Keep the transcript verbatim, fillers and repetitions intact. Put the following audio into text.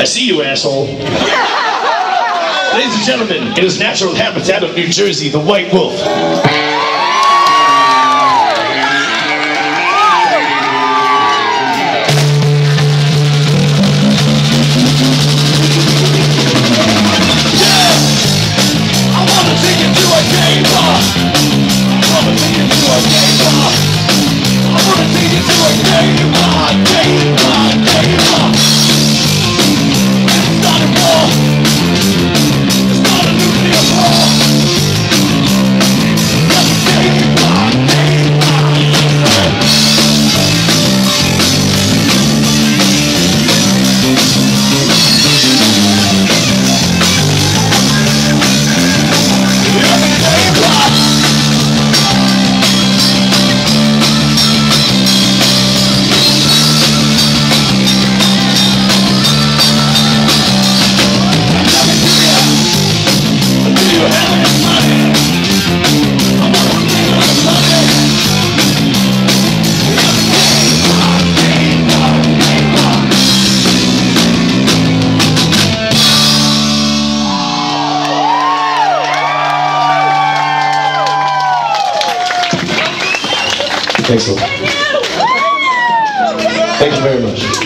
see you, asshole. Ladies and gentlemen, in his natural habitat of New Jersey, the white wolf. Thanks a lot. Thank you very much.